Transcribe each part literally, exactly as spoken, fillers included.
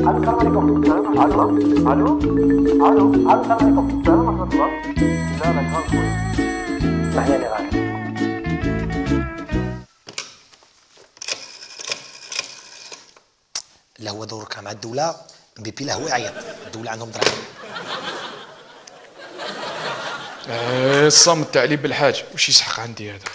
السلام عليكم. الو الو الو الو السلام عليكم. السلام ورحمة الله. لا لا غلط اسمح لي يا غالي. لا هو دورك مع الدولة. مبيبي لا هو يعيط، الدولة عندهم دراهم. ايه الصمت تاع لي بالحاج واش يسحق عندي هذا؟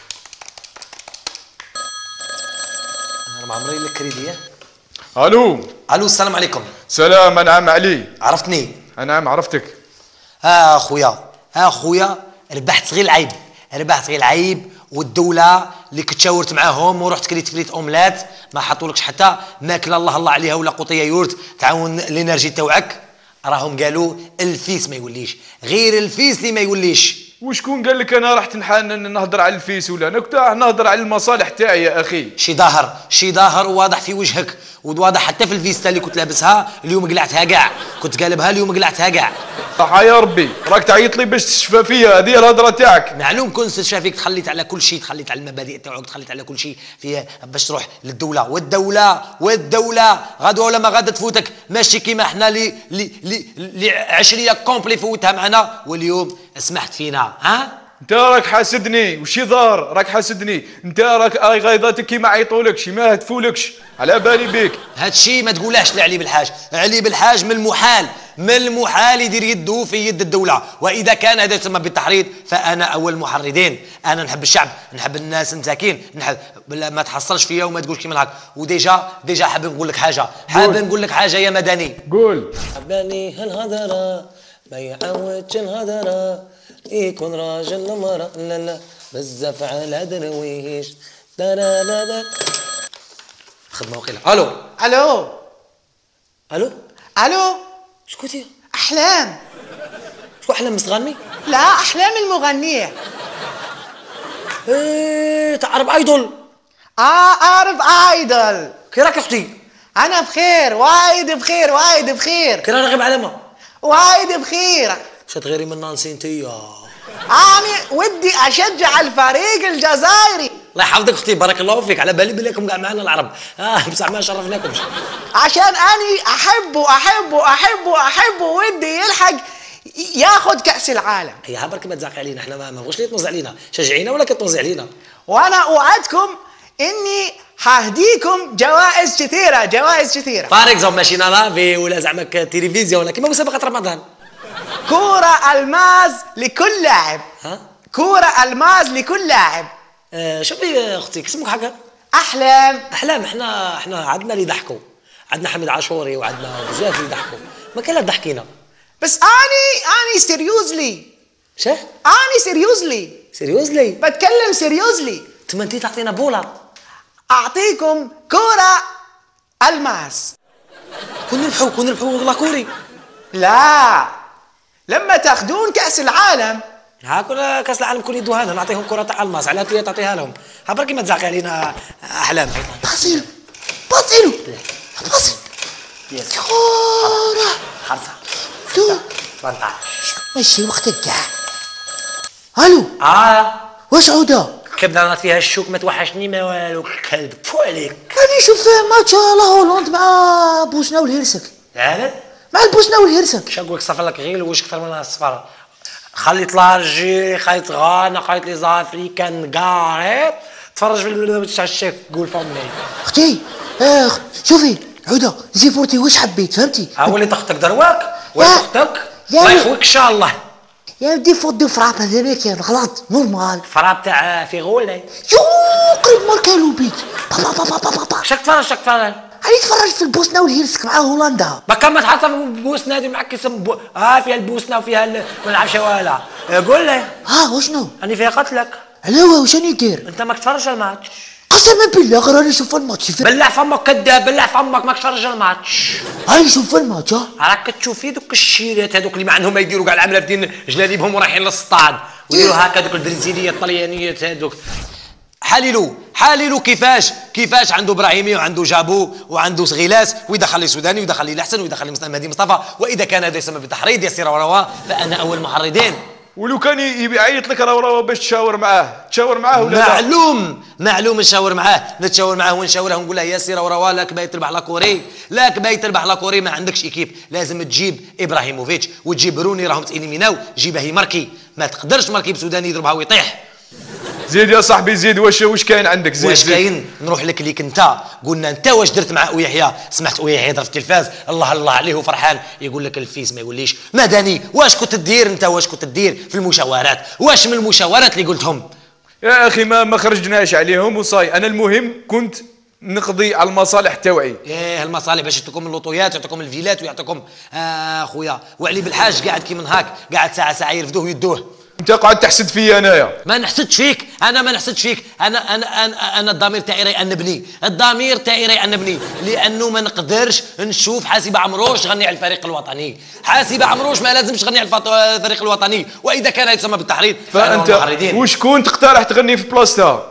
انا ما عمري لك كريدي. الو الو السلام عليكم. سلام انعم علي. عرفتني؟ انعم عرفتك. ها خويا ها خويا ربحت غير العيب، ربحت غير العيب، والدولة اللي كنت شاورت معاهم ورحت كليت فريت اوملات ما حطولكش حتى ماكله الله الله عليها ولا قوطيه يورت تعاون الانرجي تاوعك. راهم قالوا الفيس ما يوليش، غير الفيس اللي ما يوليش. وشكون قال لك انا رحت نهضر على الفيس ولا انا كنت راح نهضر على المصالح تاعي يا اخي؟ شي ظاهر شي ظاهر واضح في وجهك وواضح حتى في الفيستا اللي كنت لابسها اليوم قلعتها كاع، كنت قالبها اليوم قلعتها كاع. صح يا ربي راك تعيط لي باش تشفى فيا، هذه الهضره تاعك. معلوم كنت شافيك تخليت على كل شيء، تخليت على المبادئ تاعك، تخليت على كل شيء فيه باش تروح للدوله، والدوله والدوله غدوه ولا ما غادا تفوتك، ماشي كيما حنا لي لي لي, لي عشريه كومبلي فوتها معنا واليوم سمحت فينا. ها انت راك حاسدني وشي ظاهر راك حاسدني، انت راك غيظاتك كيما عيطولكش ما هتفولكش على بالي بيك. هادشي ما تقولهاش لعلي بالحاج، علي بالحاج من المحال من المحال يدير يده في يد الدولة، وإذا كان هذا يسمى بالتحريض فأنا أول المحرضين. أنا نحب الشعب، نحب الناس مساكين، نحب ما تحصلش فيا وما تقولش كيما هاك. وديجا ديجا حاب نقول لك حاجة، حاب نقول لك حاجة يا مدني. قول. حباني هالهضرة ما يعودش الهضرة يكون راجل مرة لا لا بزاف على درويش لا لا لا. خدمة وقيلة. الو الو الو الو شكوتي؟ احلام. شكون احلام مستغني؟ لا احلام المغنيه. ايه تعرف ايدول؟ اه اعرف ايدول. كي راك اختي؟ انا بخير وايد بخير وايد بخير. كي راغب علامه؟ وايد بخير. شتغيري من نانسي انتيا؟ انا ودي اشجع الفريق الجزائري. الله يحفظك اختي بارك الله فيك، على بالي بليكم كاع معنا العرب. اه بصح ما شرفناكمش. عشان اني احبه احبه احبه احبه ودي يلحق ياخذ كاس العالم. هي برك ما تزعق علينا، احنا ما نبغوش اللي تنوز علينا، شجعينا ولا كتنوزي علينا. وانا اوعدكم اني ههديكم جوائز كثيره جوائز كثيره. فار اكزومبل ماشينا لافي ولا زعما تلفزيون ولا كيما مسابقه رمضان. كرة الماس لكل لاعب. ها؟ كرة الماس لكل لاعب. آه شوفي اختي اسمك حاجه؟ احلام. احلام. احنا احنا عندنا اللي يضحكوا، عندنا حميد عاشوري وعندنا بزاف اللي يضحكوا، ما كان لا تضحكينا. بس اني اني سيريوزلي. شه؟ اني سيريوزلي. سيريوزلي؟ بتكلم سيريوزلي. تما انتي تعطينا بوله. اعطيكم كرة الماس. كون نربحوا كون نربحوا والله كوري. لا لما تاخذون كأس العالم. ها كل كاس العالم كل يدوها لنا نعطيهم كره تاع الماس، على تي تعطيها لهم. ها بركي ما تزعقي علينا احلام. باصيلو باصيلو باصيلو كورة خمسة دو ثمانية ماشي وقتك كاع. الو اه واش عوده؟ كبدا فيها الشوك ما توحشني ما والو كلب فو عليك. راني نشوف ماتش لا هولند مع بوسنا والهرسك. عاد مع البوسنه والهرسك. شا نقول لك صفر لك غير الوش اكثر من الصفر. خليت لارجي خليت غانا خليت لي زافريكان كاع تفرج في البرنامج تاع الشيك قول فمي. اختي آه شوفي عوده زي فورتي واش حبيت فهمتي؟ ها وليت اختك دروك وليت اختك يا الله يخويك ان شاء الله. يا ودي فوت دو فراب هذا كان غلط نورمال. فراب تاع في غولي يو قريب ماركالو بيت بابا بابا بابا بابا. شاك تفرج شاك تفرج. هاني تفرج في البوسنه والهرسك مع هولندا. ما كان ما تحط بوسنه هذه معك اسم بو... اه فيها البوسنه وفيها ال... ما نعرفش والها. قول لي ها وشنو؟ راني فيها قتلك. علاوه واش راني ندير؟ انت ماك تفرج الماتش. قسما بالله غير راني نشوف الماتش. بلع فمك كذاب بلع فمك ماك تفرج الماتش. هاني نشوف الماتش. راك تشوفي دوك الشيرات هذوك اللي ما عندهم ما يديروا كاع العام لافدين جلاليبهم ورايحين للصطاد ويديروا هكا دوك البرازيليه الطليانيات هذوك. حللوا حللوا كيفاش كيفاش عنده ابراهيمي وعنده جابو وعنده غلاس ويدخل لي سوداني ويدخل لي الاحسن ويدخل لي مهدي مصطفى، واذا كان هذا يسمى بتحريض يسير ورواه فانا اول محرضين. ولو كان يبي يعيط لك راه راه باش تشاور معاه، تشاور معاه ولا لا؟ معلوم معلوم نشاور معاه، نتشاور معاه ونشاوره ونقول له يا سي راه راه لاك باغي تربح لاكوري، لاك باغي تربح لاكوري ما عندكش ايكيب، لازم تجيب ابراهيموفيتش وتجيب روني راهم تإليميناو، جيبه هي ماركي، ما تقدرش ماركي بسوداني يضربها ويطيح. زيد يا صاحبي زيد، واش واش كاين عندك؟ زيد واش كاين؟ نروح لك ليك انت، قلنا انت واش درت مع ويحيى؟ سمعت ويحيى يضرب في التلفاز الله الله عليه وفرحان، يقول لك الفيس ما يقوليش مدني، واش كنت تدير انت؟ واش كنت تدير في المشاورات؟ واش من المشاورات اللي قلتهم؟ يا اخي ما ما خرجناش عليهم وصاي، انا المهم كنت نقضي على المصالح تاوعي. ايه المصالح باش يعطيكم اللوطويات ويعطيكم الفيلات ويعطيكم آه خويا وعلي بالحاج قاعد كي من هاك، قاعد ساعه ساعه يرفدوه ويدوه. انت قاعد تحسد فيا انايا؟ ما نحسدش فيك، انا ما نحسدش فيك، انا انا انا, أنا الضمير تاعي يأنبني، الضمير تاعي يأنبني، لانه ما نقدرش نشوف حاسبه عمروش تغني على الفريق الوطني، حاسبه عمروش ما لازمش تغني على الفريق الوطني، واذا كان يتسمى بالتحريض فانت وشكون تقترح تغني في بلاصتها؟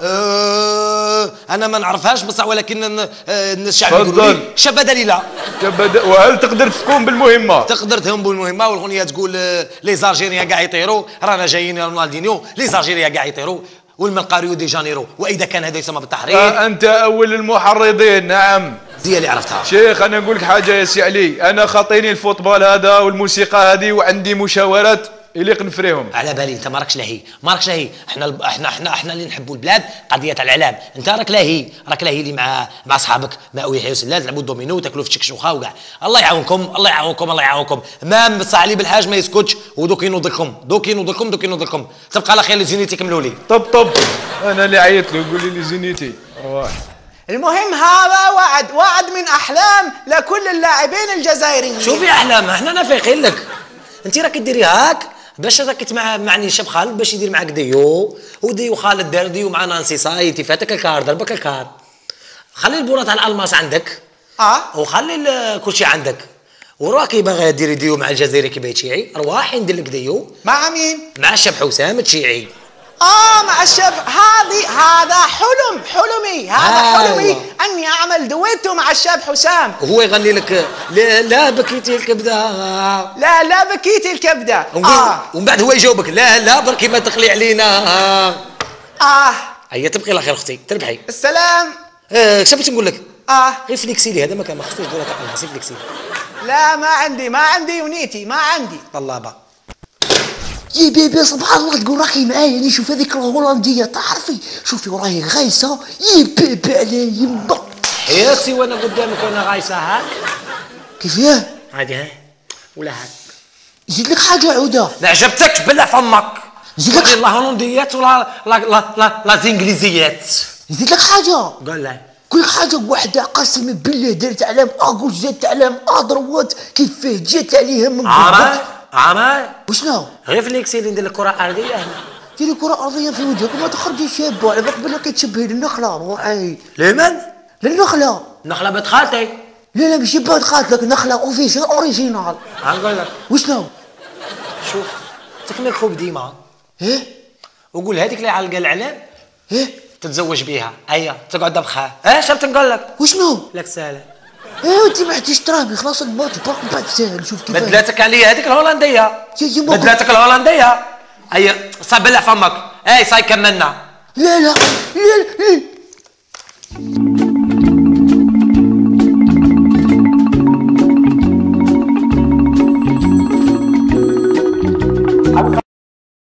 أه انا ما نعرفهاش بصح، ولكن الشعب يقولوا لي شابه دليله. شابه، وهل تقدر تقوم بالمهمه؟ تقدر تقوم بالمهمه، والاغنيه تقول لي زالجيريان كاع يطيروا، رانا جايين يا رونالدينيو، لي زالجيريان كاع يطيروا، والملقى ريو دي جانيرو، واذا كان هذا يسمى بالتحريض. انت اول المحرضين. نعم دي اللي عرفتها. شيخ انا نقول لك حاجه يا سي علي، انا خاطيني الفوتبال هذا والموسيقى هذه، وعندي مشاورات يليق نفريهم. على بالي انت ما راكش لاهي، ما راكش لاهي، احنا الب... احنا احنا احنا اللي نحبوا البلاد قضيه الاعلام، انت راك لاهي، راك لاهي اللي مع مع اصحابك مع ويحيى وسلال تلعبوا الدومينو وتاكلوا في شكشوخه وكاع، الله يعاونكم الله يعاونكم الله يعاونكم، ما بصح علي بالحاج ما يسكتش، ودوك ينوض لكم دوك ينوض لكم دوك ينوض لكم، تبقى على خير اللي زينيتي كملوا لي. طب طب انا اللي عيط له يقول لي زينيتي روح. المهم هذا وعد وعد من احلام لكل اللاعبين الجزائريين. شوفي احلام احنا نافقين لك، انت راك ديري هاك باش راك مع معني شاب خالد باش يدير معك ديو، وديو خالد دار ديو مع نانسي سايتي فاتك الكار ضربك الكار، خلي البورات على الالماس عندك اه وخلي كل شيء عندك، وراكي باغي ديري ديو مع الجزائري كي باغي تشيعي، رواحي ندير لك ديو مع مين؟ مع الشاب حسام تشيعي. اه مع الشاب، هذه هذا حلم حلمي، هذا آه حلمي أيوة. اني اعمل دويتو مع الشاب حسام، وهو يغني لك لا لا بكيتي الكبده، لا لا بكيتي الكبده. اه ومن بعد هو يجاوبك لا لا بركي ما تقلي علينا. اه اه هيا تبقي لا خير اختي تربحي. السلام. اه شو بغيت نقول لك؟ اه غير فليكسي لي هذا ما كان ما خصوش ديرها تاع سي فليكسي. لا ما عندي ما عندي ونيتي ما عندي. طلابه يا بيبي سبحان الله تقول راكي معايا، يعني شوف هذيك الهولنديه تعرفي، شوفي وراهي غايسه يا بيبي على يما. حياتي وانا قدامك وانا غايسه هاك كيفاه؟ هادي ها ولا هاك. نزيد لك حاجه عوده. ما عجبتكش بلع فمك. نزيد لك لا هولنديات ولا لا لا لا لا زنجليزيات. نزيد لك حاجه. قول لي كل حاجه وحده قسما بالله دارت علام اغوش زادت علام اضروات كيفاه جات عليها من عمر عمر وشنو؟ غير فليكسي اللي ندير لك كره ارضيه هنا. ديري كره ارضيه في وجهك وما تخرجيش شابه، على بالك بلا كتشبهي للنخله روحي. لمن؟ للنخله. نخله بنت خالتي. لا لا ماشي بنت خالتك، نخله اوفيسيال اوريجينال. نقول لك وشنو؟ شوف تكمل خوب ديما ايه وقول هذيك اللي على الاعلام ايه تتزوج بيها، هيا تقعد بخها. اه شفت نقول لك وشنو؟ لك سهله. ايه انت ما عرفتيش ترابي خلاص الموت برك من بعد ساهل. شوف كيفاش بدلاتك عليا هذيك الهولنديه، يا يما بدلاتك الهولنديه. هيا صاب بلع فمك. اي صاي كملنا. لا لا لا لا